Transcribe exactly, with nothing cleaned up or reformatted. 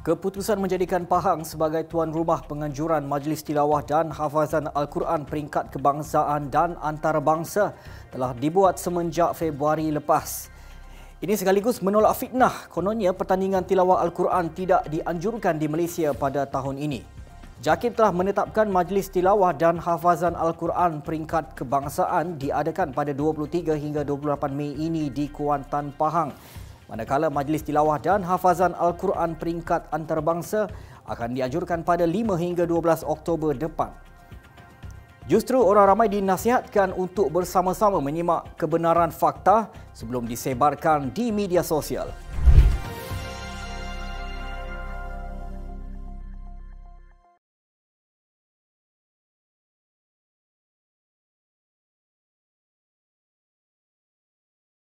Keputusan menjadikan Pahang sebagai tuan rumah penganjuran Majlis Tilawah dan Hafazan Al-Quran peringkat kebangsaan dan antarabangsa telah dibuat semenjak Februari lepas. Ini sekaligus menolak fitnah kononnya pertandingan tilawah Al-Quran tidak dianjurkan di Malaysia pada tahun ini. JAKIM telah menetapkan Majlis Tilawah dan Hafazan Al-Quran peringkat kebangsaan diadakan pada dua puluh tiga hingga dua puluh lapan Mei ini di Kuantan, Pahang. Manakala Majlis Tilawah dan Hafazan Al-Quran peringkat antarabangsa akan dianjurkan pada lima hingga dua belas Oktober depan. Justru orang ramai dinasihatkan untuk bersama-sama menyimak kebenaran fakta sebelum disebarkan di media sosial.